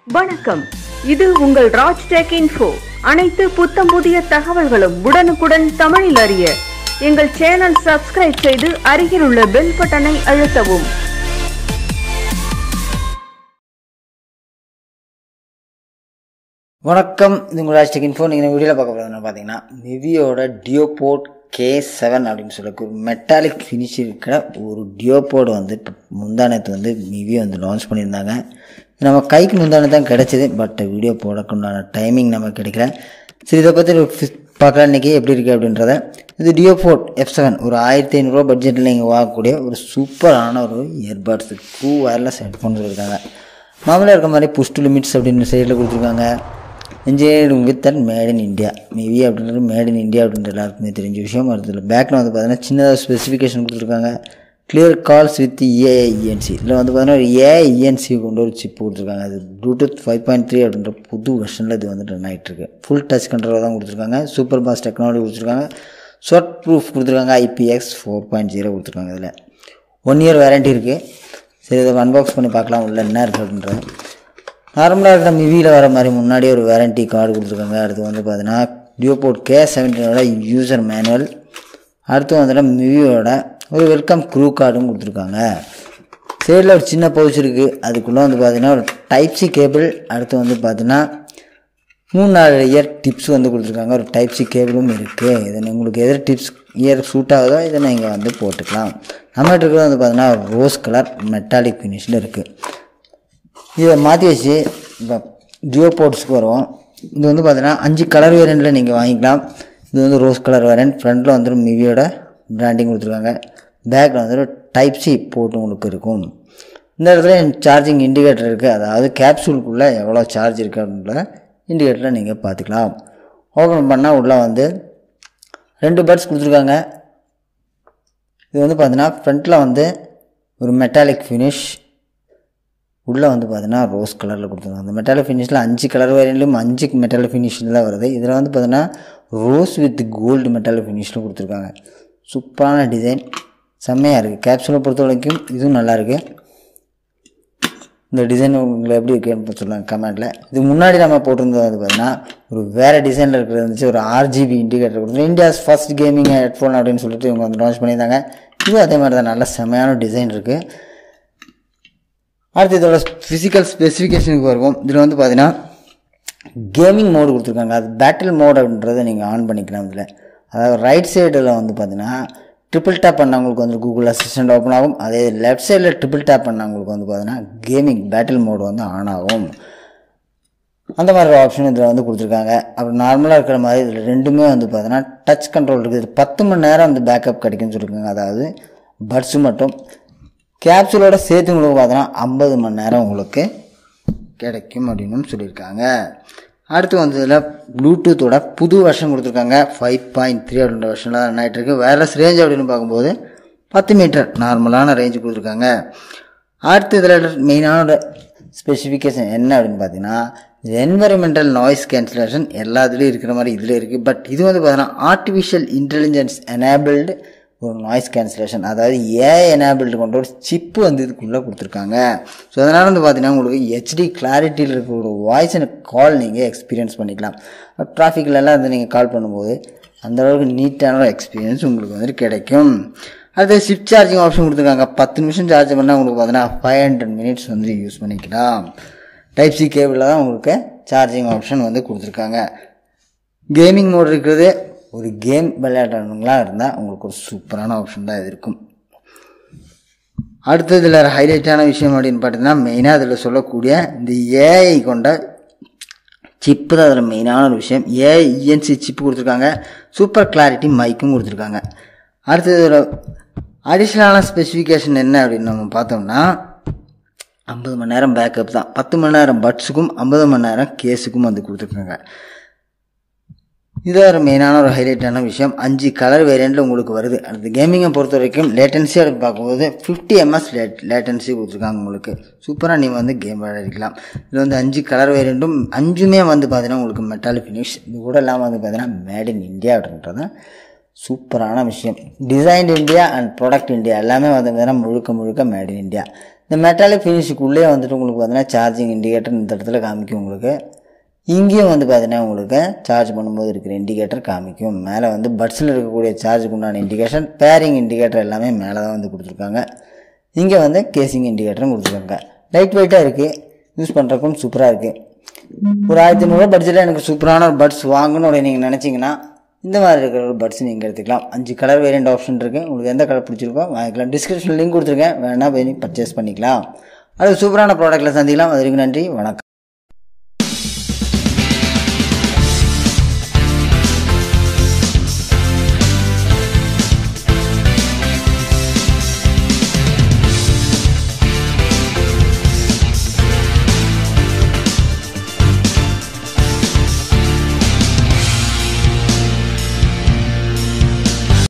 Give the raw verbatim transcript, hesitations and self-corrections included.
வணக்கம், இது உங்கள் ராஜ்டெcinfo. அனைத்து புத்தம் புதிய தகவல்களும் உடனுக்குடன் தமிழில் அறிய எங்கள் சேனல் சப்ஸ்கிரைப் செய்து அருகில் உள்ள பெல் பட்டனை அழுத்தவும். வணக்கம், இது உங்கள் ராஜ்டெcinfo. நீங்கள் வீடியோவில் பார்க்க போகிறது பார்த்தீங்கன்னா மிவியோட டியோபோட் கே செவன் அப்படின்னு சொல்லி ஒரு மெட்டாலிக் ஃபினிஷ் இருக்கிற ஒரு டியோபோட் வந்து இப்போ முந்தானத்து வந்து மிவி வந்து லான்ச் பண்ணியிருந்தாங்க. நம்ம கைக்கு முந்தானது தான் கிடச்சிது, பட் வீடியோ போடக்குண்டான டைமிங் நமக்கு கிடைக்கல. சரி, இதை பற்றி பார்க்கலாம் இன்றைக்கி எப்படி இருக்குது அப்படின்றத. இது டியோபோட் எஃப் செவன் ஒரு ஆயிரத்தி ஐநூறுரூவா பட்ஜெட்டில் நீங்கள் வாங்கக்கூடிய ஒரு சூப்பரான ஒரு இயர்பட்ஸ் ட்ரூ வயர்லெஸ் ஹெட்ஃபோன்ஸ் இருக்காங்க. மாமூலாக இருக்க மாதிரி புஷ் டு லிமிட்ஸ் அப்படின்னு சைடில் கொடுத்துருக்காங்க. Engineering with and made in India. Mivi அப்படின்றது மேட் இன் இந்தியா அப்படின்ற எல்லாருக்குமே தெரிஞ்ச விஷயம். அடுத்தது பேக்கில் வந்து பார்த்தீங்கன்னா சின்னதாக ஸ்பெசிஃபிகேஷன் கொடுத்துருக்காங்க. Clear calls with AI ENC. இதில் வந்து பார்த்தீங்கன்னா ஒரு ஏஐ இஎன்சி கொண்டு ஒரு சிப் கொடுத்துருக்காங்க. அது ப்ளூடூத் ஃபைவ் பாயிண்ட் த்ரீ அப்படின்ற புது வெர்ஷனில் இது வந்து ரன் ஆகிட்டு இருக்கு. ஃபுல் டச் கண்ட்ரோலாக தான் கொடுத்துருக்காங்க. சூப்பர் பாஸ் டெக்னாலஜி கொடுத்துருக்காங்க. ஷார்ட் ப்ரூஃப் கொடுத்துருக்காங்க. ஐபிஎக்ஸ் ஃபோர் பாயிண்ட் ஜீரோ கொடுத்துருக்காங்க. இதில் ஒன் இயர் வாரண்ட்டி இருக்குது. சரி, இதை அன்பாக்ஸ் பண்ணி பார்க்கலாம் உள்ள என்ன இருக்குது அப்படின்றது. நார்மலாக இருக்கிற மிவியில் வர மாதிரி முன்னாடியே ஒரு வாரண்ட்டி கார்டு கொடுத்துருக்காங்க. அடுத்து வந்து பார்த்தீங்கன்னா டியோபோட் கே செவன்டீனோட யூசர் மேனுவல். அடுத்து வந்துட்டு மிவியோட ஒரு வெல்கம் க்ரூ கார்டும் கொடுத்துருக்காங்க. சைடில் ஒரு சின்ன பவுச் இருக்குது. அதுக்குள்ளே வந்து பார்த்தீங்கன்னா ஒரு டைப் சி கேபிள். அடுத்து வந்து பார்த்தீங்கன்னா மூணு நாலு இயர் டிப்ஸ் வந்து கொடுத்துருக்காங்க. ஒரு டைப் சி கேபிளும் இருக்குது. இதை உங்களுக்கு எதிர டிப்ஸ் இயர் சூட் ஆகுதோ இதை நீங்கள் வந்து போட்டுக்கலாம். நம்மகிட்ட இருக்கிறது வந்து பார்த்தீங்கன்னா ரோஸ் கலர் மெட்டாலிக் ஃபினிஷில் இருக்குது. இதை மாற்றி வச்சு இப்போ டியோபோட்ஸ்க்கு வருவோம். இது வந்து பார்த்தீங்கன்னா அஞ்சு கலர் வேரியண்ட்டில் நீங்கள் வாங்கிக்கலாம். இது வந்து ரோஸ் கலர் வேரியண்ட். ஃப்ரண்ட்டில் வந்துட்டு மிவியோட பிராண்டிங் கொடுத்துருக்காங்க. பேக்கில் வந்துட்டு டைப் சி போட்டு உங்களுக்கு இருக்கும். இந்த இடத்துல சார்ஜிங் இண்டிகேட்டர் இருக்குது. அதாவது கேப்சூலுக்குள்ளே எவ்வளோ சார்ஜ் இருக்குது அப்படின்ற இண்டிகேட்டரில் நீங்கள் பார்த்துக்கலாம். ஓப்பன் பண்ணால் உள்ளே வந்து ரெண்டு பட்ஸ் கொடுத்துருக்காங்க. இது வந்து பார்த்தீங்கன்னா ஃப்ரண்ட்டில் வந்து ஒரு மெட்டாலிக் ஃபினிஷ், உள்ளே வந்து பார்த்தீங்கன்னா ரோஸ் கலரில் கொடுத்துருக்காங்க. அந்த மெட்டாலிக் ஃபினிஷில் அஞ்சு கலர் வேரியண்ட்லையும் அஞ்சு மெட்டாலிக் ஃபினிஷில் தான் வருது. இதில் வந்து பார்த்தீங்கன்னா ரோஸ் வித் கோல்டு மெட்டாலிக் ஃபினிஷில் கொடுத்துருக்காங்க. சூப்பரான டிசைன், செம்மையாக இருக்குது. கேப்சூலை பொறுத்த வரைக்கும் இதுவும் நல்லாயிருக்கு. இந்த டிசைன் உங்களை எப்படி இருக்குன்னு சொல்லுவாங்க கமெண்ட்டில். இது முன்னாடி நம்ம போட்டிருந்தது வந்து பார்த்தீங்கன்னா ஒரு வேறு டிசைனில் இருக்கிறது இருந்துச்சு. ஒரு ஆர்ஜிபி இண்டிகேட்டர் கொடுத்து இந்தியாஸ் ஃபர்ஸ்ட் கேமிங் ஹெட்ஃபோன் அப்படின்னு சொல்லிட்டு இவங்க வந்து லான்ச் பண்ணியிருந்தாங்க. இதுவும் அதே மாதிரி தான் நல்ல செம்மையான டிசைன் இருக்குது. அடுத்து இதோட ஃபிசிக்கல் ஸ்பெசிஃபிகேஷனுக்கு வருவோம். இதில் வந்து பார்த்தீங்கன்னா கேமிங் மோடு கொடுத்துருக்காங்க. அது பேட்டில் மோட் அப்படின்றத நீங்கள் ஆன் பண்ணிக்கலாம். இதில் அதாவது ரைட் சைடில் வந்து பார்த்தீங்கன்னா ட்ரிபிள் டேப் பண்ணவங்களுக்கு வந்து கூகுள் அசிஸ்டன்ட் ஓப்பன் ஆகும். அதே லெஃப்ட் சைடில் ட்ரிபிள் டேப் பண்ணவங்களுக்கு வந்து பார்த்தீங்கன்னா கேமிங் பேட்டில் மோடு வந்து ஆன் ஆகும். அந்த மாதிரி ஒரு ஆப்ஷன் இதில் வந்து கொடுத்துருக்காங்க. அப்புறம் நார்மலாக இருக்கிற மாதிரி இதில் ரெண்டுமே வந்து பார்த்தீங்கன்னா டச் கண்ட்ரோல் இருக்குது. பத்து மணி நேரம் வந்து பேக்கப் கிடைக்குன்னு சொல்லியிருக்காங்க. அதாவது பட்ஸு மட்டும் கேப்சூலோட சேர்த்து உங்களுக்கு பார்த்தோன்னா ஐம்பது மணி நேரம் உங்களுக்கு கிடைக்கும் அப்படின்னு சொல்லியிருக்காங்க. அடுத்து வந்து இதில் ப்ளூடூத்தோட புது வெர்ஷன் கொடுத்துருக்காங்க. ஃபைவ் பாயிண்ட் த்ரீ அப்படின்ற வெர்ஷனில் தான் ரன் ஆகிட்டு இருக்குது. வயர்லெஸ் ரேஞ்ச் அப்படின்னு பார்க்கும்போது பத்து மீட்டர் நார்மலான ரேஞ்சு கொடுத்துருக்காங்க. அடுத்து இதில் மெயினான ஸ்பெசிஃபிகேஷன் என்ன அப்படின்னு பார்த்தீங்கன்னா என்வரன்மெண்டல் நாய்ஸ் கேன்சலேஷன் எல்லாத்துலேயும் இருக்கிற மாதிரி இதில் இருக்குது. பட் இது வந்து பார்த்தீங்கன்னா ஆர்டிஃபிஷியல் இன்டெலிஜென்ஸ் எனேபிள்டு ஒரு நாய்ஸ் கேன்சலேஷன், அதாவது ஏஐ எனேபிள்டு கொண்ட ஒரு சிப்பு வந்து இதுக்குள்ளே கொடுத்துருக்காங்க. ஸோ அதனால் வந்து பார்த்தீங்கன்னா உங்களுக்கு ஹெச்டி கிளாரிட்டியில் இருக்கிற ஒரு வாய்ஸ் அண்ட் கால் நீங்கள் எக்ஸ்பீரியன்ஸ் பண்ணிக்கலாம். டிராஃபிக்லலாம் வந்து நீங்கள் கால் பண்ணும்போது அந்தளவுக்கு நீட்டான ஒரு எக்ஸ்பீரியன்ஸ் உங்களுக்கு வந்துட்டு கிடைக்கும். அடுத்து ஷிஃப்ட் சார்ஜிங் ஆப்ஷன் கொடுத்துருக்காங்க. பத்து நிமிஷம் சார்ஜ் பண்ணால் உங்களுக்கு பார்த்தீங்கன்னா ஃபைவ் ஹண்ட்ரட் மினிட்ஸ் வந்து யூஸ் பண்ணிக்கலாம். டைப் சி கேபிளில் தான் உங்களுக்கு சார்ஜிங் ஆப்ஷன் வந்து கொடுத்துருக்காங்க. கேமிங் மோட் இருக்கிறது. ஒரு கேம் விளையாடுறவங்களாக இருந்தால் உங்களுக்கு ஒரு சூப்பரான ஆப்ஷன் தான் இது இருக்கும். அடுத்தது இதில் ஹைலைட்டான விஷயம் அப்படின்னு பார்த்தீங்கன்னா மெயினாக அதில் சொல்லக்கூடிய இந்த ஏஐ கொண்ட சிப்பு தான் அதில் மெயினான ஒரு விஷயம். ஏஐ இஎன்சி சிப்பு கொடுத்துருக்காங்க. சூப்பர் கிளாரிட்டி மைக்கும் கொடுத்துருக்காங்க. அடுத்தது இதில் அடிஷ்னலான ஸ்பெசிஃபிகேஷன் என்ன அப்படின்னு நம்ம பார்த்தோம்னா ஐம்பது மணி நேரம் பேக்கப் தான். பத்து மணி நேரம் பட்ஸுக்கும் ஐம்பது மணி நேரம் கேஸுக்கும் வந்து கொடுத்துருக்காங்க. இது ஒரு மெயினான ஒரு ஹைலைட்டான விஷயம். அஞ்சு கலர் வேரியண்ட்டில் உங்களுக்கு வருது. அடுத்து கேமிங்கை பொறுத்த வரைக்கும் லேட்டன்சி அப்படின்னு பார்க்கும்போது ஃபிஃப்டி எம்எஸ் லேட் லேட்டன்சி கொடுத்துருக்காங்க. உங்களுக்கு சூப்பராக நீங்கள் வந்து கேம் விளையாடிக்கலாம். இது வந்து அஞ்சு கலர் வேரியண்ட்டும் அஞ்சுமே வந்து பார்த்தீங்கன்னா உங்களுக்கு மெட்டாலிக் ஃபினிஷ். இது கூட இல்லாமல் வந்து பார்த்தீங்கன்னா மேட் இன் இந்தியா அப்படின்றத சூப்பரான விஷயம். Design India and product India எல்லாமே வந்து பார்த்தீங்கன்னா முழுக்க முழுக்க மேட் இன் இந்தியா. இந்த மெட்டாலிக் ஃபினிஷுக்குள்ளே வந்துட்டு உங்களுக்கு பார்த்தீங்கன்னா சார்ஜிங் இண்டிகேட்டர் இந்த இடத்துல காமிக்கும். உங்களுக்கு இங்கேயும் வந்து பார்த்தீங்கன்னா உங்களுக்கு சார்ஜ் பண்ணும்போது இருக்கிற இண்டிகேட்டர் காமிக்கும். மேலே வந்து பட்ஸில் இருக்கக்கூடிய சார்ஜுக்கு உண்டான இண்டிகேஷன், பேரிங் இண்டிகேட்டர் எல்லாமே மேலே தான் வந்து கொடுத்துருக்காங்க. இங்கே வந்து கேசிங் இண்டிகேட்டரும் கொடுத்துருக்காங்க. லைட் வெயிட்டாக இருக்குது, யூஸ் பண்ணுறக்கும் சூப்பராக இருக்குது. ஒரு ஆயிரத்தி ஐநூறுரூவா பட்ஜெட்டில் எனக்கு சூப்பரான ஒரு பட்ஸ் வாங்கணும்னு நீங்கள் நினச்சிங்கன்னா இந்த மாதிரி இருக்கிற ஒரு பட்ஸ் நீங்கள் எடுத்துக்கலாம். அஞ்சு கலர் வேரியண்ட் ஆப்ஷன் இருக்குது. உங்களுக்கு எந்த கலர் பிடிச்சிருக்கோ வாங்கிக்கலாம். டிஸ்கிரிப்ஷனில் லிங்க் கொடுத்துருக்கேன், வேணால் போய் பர்ச்சேஸ் பண்ணிக்கலாம். அது சூப்பரான ப்ராடக்ட்டில் சந்திக்கலாம். அது வரைக்கும் நன்றி, வணக்கம்.